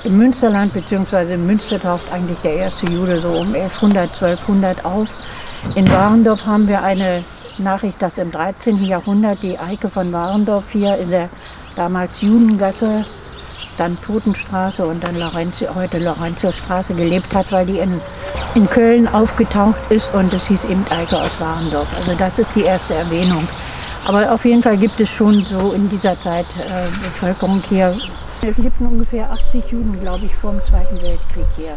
Im Münsterland bzw. in Münster taucht eigentlich der erste Jude so um 1100, 1200 auf. In Warendorf haben wir eine Nachricht, dass im 13. Jahrhundert die Eike von Warendorf hier in der damals Judengasse, dann Totenstraße und dann heute Laurentiusstraße gelebt hat, weil die in Köln aufgetaucht ist und es hieß eben Eike aus Warendorf. Also das ist die erste Erwähnung. Aber auf jeden Fall gibt es schon so in dieser Zeit Bevölkerung hier. Es lebten ungefähr 80 Juden, glaube ich, vor dem Zweiten Weltkrieg hier.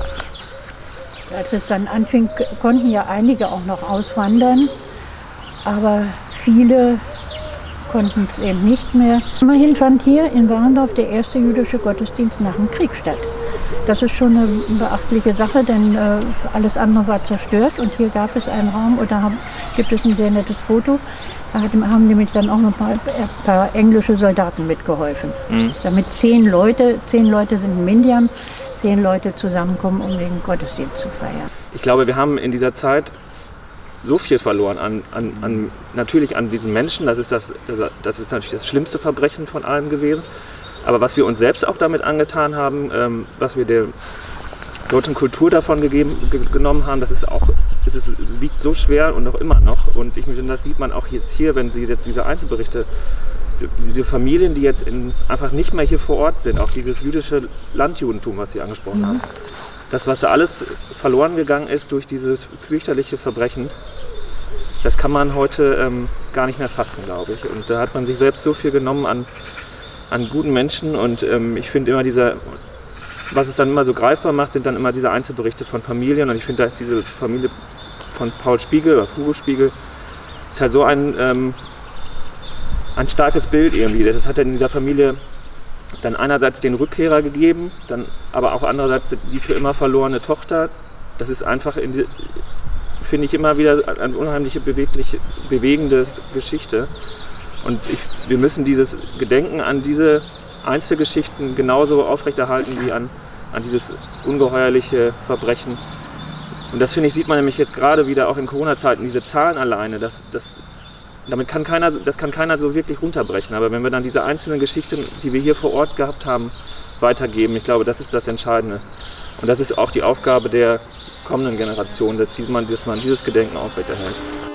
Als es dann anfing, konnten ja einige auch noch auswandern, aber viele konnten es eben nicht mehr. Immerhin fand hier in Warendorf der erste jüdische Gottesdienst nach dem Krieg statt. Das ist schon eine beachtliche Sache, denn alles andere war zerstört und hier gab es einen Raum und da gibt es ein sehr nettes Foto. Da haben nämlich dann auch noch mal ein paar englische Soldaten mitgeholfen. Damit 10 Leute sind in Mindiam, 10 Leute zusammenkommen, um den Gottesdienst zu feiern. Ich glaube, wir haben in dieser Zeit so viel verloren natürlich an diesen Menschen. Das ist natürlich das schlimmste Verbrechen von allem gewesen. Aber was wir uns selbst auch damit angetan haben, was wir der deutschen Kultur davon genommen haben, das wiegt so schwer und auch immer noch. Und ich finde, das sieht man auch jetzt hier, wenn Sie jetzt diese Einzelberichte, diese Familien, die jetzt einfach nicht mehr hier vor Ort sind, auch dieses jüdische Landjudentum, was Sie angesprochen haben. Das, was da alles verloren gegangen ist durch dieses fürchterliche Verbrechen, das kann man heute gar nicht mehr fassen, glaube ich. Und da hat man sich selbst so viel genommen an guten Menschen und ich finde immer was es dann immer so greifbar macht, sind dann immer diese Einzelberichte von Familien und ich finde, da ist diese Familie von Paul Spiegel oder Hugo Spiegel, ist halt so ein starkes Bild irgendwie. Das hat in dieser Familie dann einerseits den Rückkehrer gegeben, dann aber auch andererseits die für immer verlorene Tochter. Das ist einfach, finde ich, immer wieder eine unheimliche, bewegende Geschichte. Und wir müssen dieses Gedenken an diese Einzelgeschichten genauso aufrechterhalten wie an dieses ungeheuerliche Verbrechen. Und das, finde ich, sieht man nämlich jetzt gerade wieder auch in Corona-Zeiten, diese Zahlen alleine, das kann keiner so wirklich runterbrechen. Aber wenn wir dann diese einzelnen Geschichten, die wir hier vor Ort gehabt haben, weitergeben, ich glaube, das ist das Entscheidende. Und das ist auch die Aufgabe der kommenden Generation, dass man dieses Gedenken aufrechterhält.